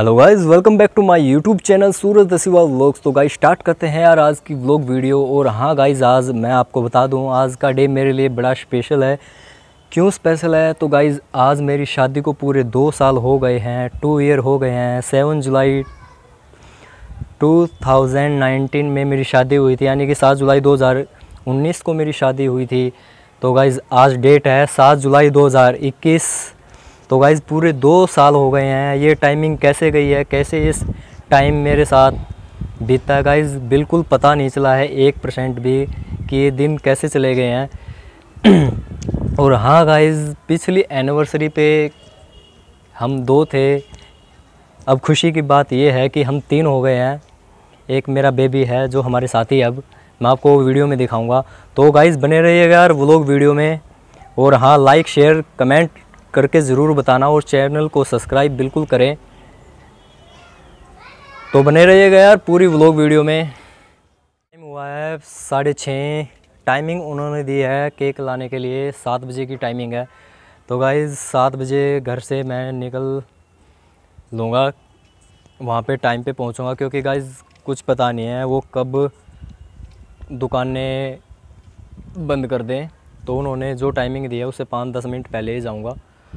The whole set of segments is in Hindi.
Hello guys, welcome back to my YouTube channel Suraj Dasiwal vlogs. तो गाइस स्टार्ट करते हैं यार आज की व्लॉग वीडियो। और हाँ गाइस, आज मैं आपको बता दूं आज का डे मेरे लिए बड़ा स्पेशल है। क्यों स्पेशल है? तो गाइस आज मेरी शादी को पूरे 2 साल हो गए हैं, 2 ईयर हो गए हैं। 7 जुलाई 2019 में मेरी शादी हुई थी, यानी कि 7 जुलाई 2019 को मेरी शादी हुई थी। तो गाइस आज डेट है 7 जुलाई 2021। तो गाइस पूरे 2 साल हो गए हैं। ये टाइमिंग कैसे गई है, कैसे इस टाइम मेरे साथ बीता है गाइस, बिल्कुल पता नहीं चला है 1% भी कि ये दिन कैसे चले गए हैं। और हाँ गाइस, पिछली एनिवर्सरी पे हम 2 थे। अब खुशी की बात ये है कि हम 3 हो गए हैं। एक मेरा बेबी है जो हमारे साथ ही, अब मैं आपको वीडियो में दिखाऊंगा। तो गाइस बने रहिएगा यार व्लॉग वीडियो में। और हाँ, लाइक शेयर कमेंट करके ज़रूर बताना और चैनल को सब्सक्राइब बिल्कुल करें। तो बने रहिएगा यार पूरी व्लॉग वीडियो में। टाइम हुआ है 6:30। टाइमिंग उन्होंने दी है केक लाने के लिए, 7 बजे की टाइमिंग है। तो गाइस 7 बजे घर से मैं निकल लूँगा, वहाँ पे टाइम पे पहुँचूँगा, क्योंकि गाइस कुछ पता नहीं है वो कब दुकानें बंद कर दें। तो उन्होंने जो टाइमिंग दी है उससे 5-10 मिनट पहले ही जाऊँगा।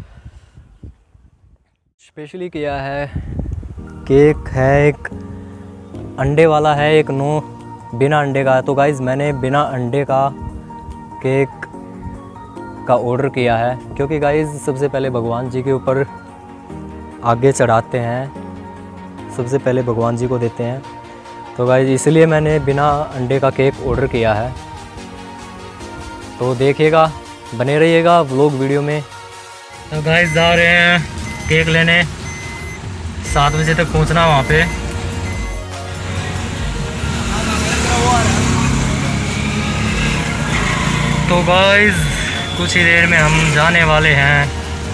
स्पेशली किया है, केक है एक अंडे वाला है, एक नो बिना अंडे का है। तो गाइज़ मैंने बिना अंडे का केक का ऑर्डर किया है, क्योंकि गाइज़ सबसे पहले भगवान जी के ऊपर आगे चढ़ाते हैं, सबसे पहले भगवान जी को देते हैं। तो गाइज़ इसलिए मैंने बिना अंडे का केक ऑर्डर किया है। तो देखिएगा, बने रहिएगा व्लॉग वीडियो में। तो गाइज़ जा रहे हैं केक लेने, 7 बजे तक पहुंचना वहाँ पे। तो गाइज़ कुछ ही देर में हम जाने वाले हैं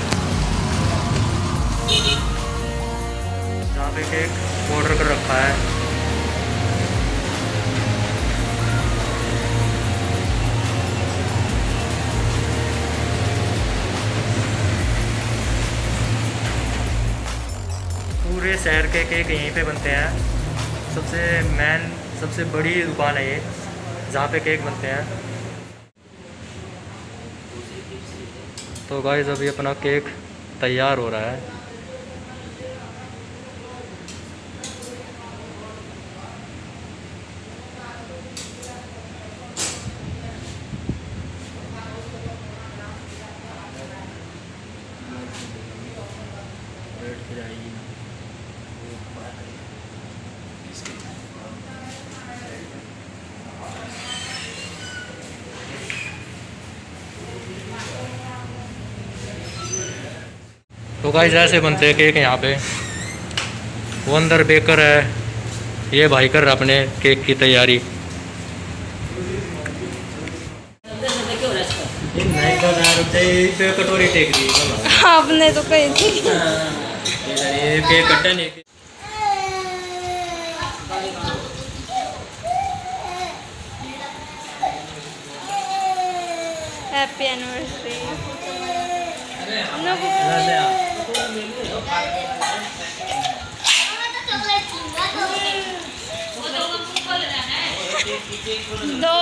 जहाँ पे केक ऑर्डर कर रखा है। पूरे शहर के केक यहीं पे बनते हैं। सबसे बड़ी दुकान है ये जहाँ पे केक बनते हैं। तो गाइस अभी अपना केक तैयार हो रहा है। तो गाइस ऐसे बनते हैं केक यहाँ पे। वो अंदर बेकर है, ये भाई कर रहा अपने केक की तैयारी। कटोरी टेक दी आपने तो कही थी। केक कट्टा नहीं। Happy anniversary. दो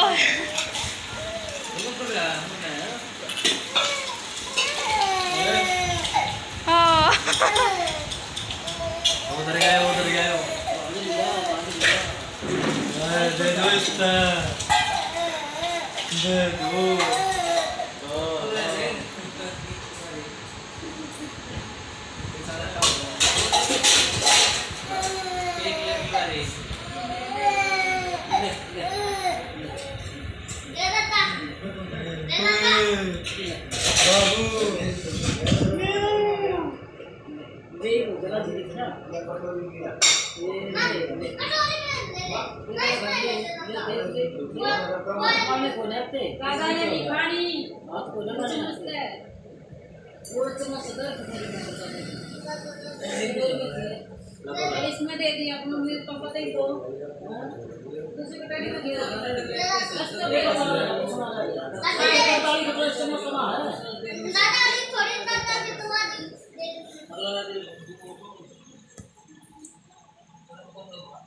हाँ उधर गए दे दो इसका, दे दो। इसमें दे दिया मम्मी पापा दे दो।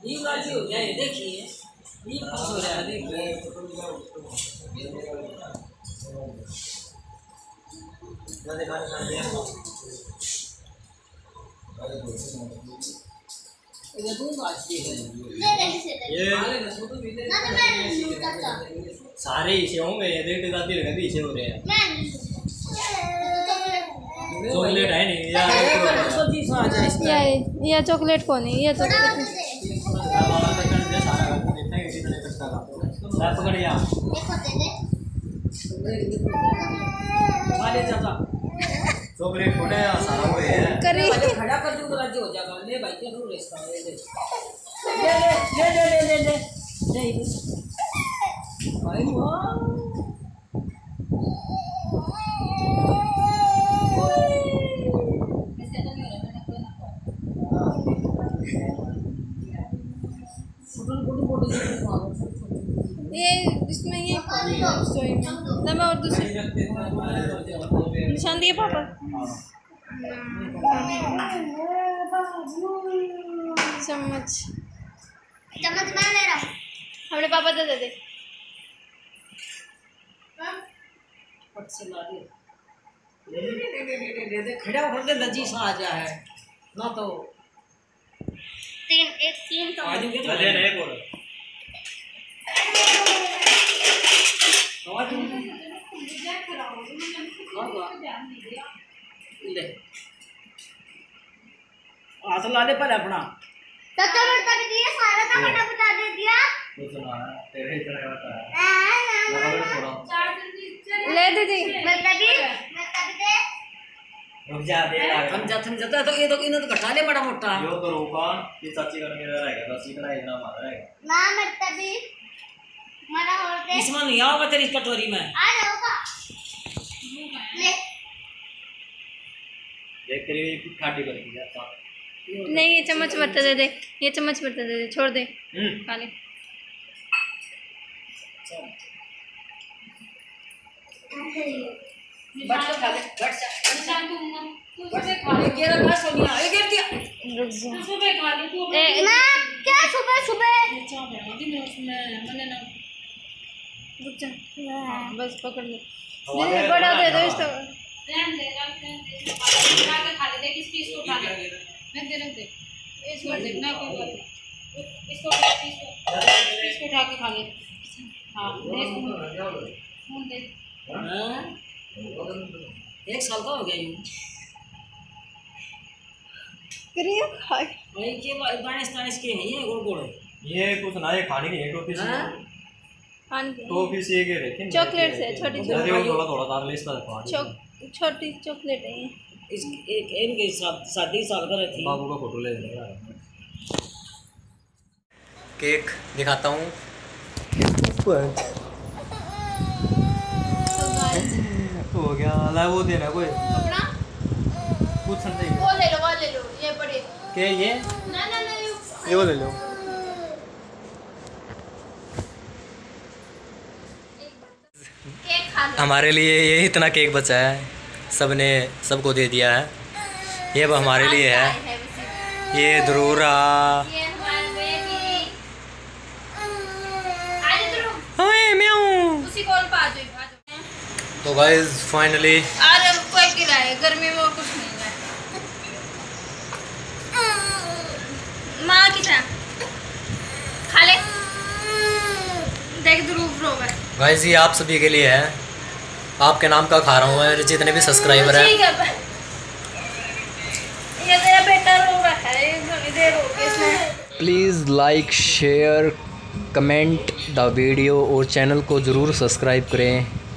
ये राजी हो जाए देखिए ये खुश हो रहा है देखिए ये दूध अच्छी है ये सारे इसे होंगे ये देख दिखाती लगा भी इसे हो रहे हैं चॉकलेट है नहीं ये चॉकलेट कौन है? ये चॉकलेट पकड़ या चॉकलेट फोड़े सारा वो है करी खड़ा कर दूं तो राजी हो जाएगा ले भाई क्या दूर इसका ले भाई वाह ये इसमें ये स्टोरी में ना मैं और दूसरी निशान दिए पापा चम्मच चम्मच मैं ले रहा हूँ। हमने पापा दे दे पट से ला दे ले खड़ा होकर के लजी सा आ जा है ना तो तीन तो आज के तो ले नहीं बोल ले हाथ ला ले पर अपना तब तो दिया सारा का बता दे दिया तो सुना तेरे ही तरह का ले दीदी मैं तभी दे रुक जा दे थम जाता है तो ये तो इन्हें तो घटा ले बड़ा मोटा यो तो रोका ये चाची कर मेरा रहेगा बस इतना इतना मार रहेगा ना मैं तभी मना होते इसमें नहीं आओगा तेरी कटोरी में आ जाओगा ले देख तेरी खाटी कर दिया था नहीं ये चम्मच मत दे दे ये चम्मच मत दे दे छोड़ दे खा ले बैठ जा खा ले बैठ जा ये रहा सोनिया ये गिर दिया रुक जा मैं क्या सुबह रुक जा बस पकड़ ले दीदी बड़ा दे दो इसको इसको उठा के खा ले। हाँ एक साल का हो गया यूं करिए खाए भाई ये दानिश दानिश के हैं ये गोल गोल है ये कुछ ना ये खाने की है टॉफी से खाने टॉफी से ये रखे चॉकलेट से छोटी छोटी थोड़ा थोड़ा तार ले इसका खा छोटी चॉकलेट है ये इस एक इनके शादी साल का थी बाबू का फोटो ले केक दिखाता हूँ हो गया ला वो देना कोई कुछ नहीं वो ले लो ये बड़े क्या ये ना ये वो ले लो केक खा लो हमारे लिए ये इतना केक बचा है सबको दे दिया है ये अब हमारे लिए है ये ध्रुव रहा ये हमारे बेबी आज ध्रुव ओए म्याऊ उसी कॉल पे आ जाओ तो गाइस फाइनली आज कोई गिराए गर्मी में और कुछ नहीं है माँ की था खा ले देख ध्रुव रोगा गाइस ये आप सभी के लिए है आपके नाम का खा रहा हूँ मैं जितने भी सब्सक्राइबर हैं ठीक है ये तेरा बेटा रो रहा है थोड़ी देर हो गई इसमें please like share comment the video और चैनल को ज़रूर सब्सक्राइब करें